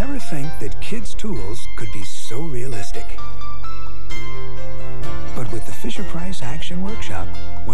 never think that kids' tools could be so realistic. But with the Fisher-Price Action Workshop,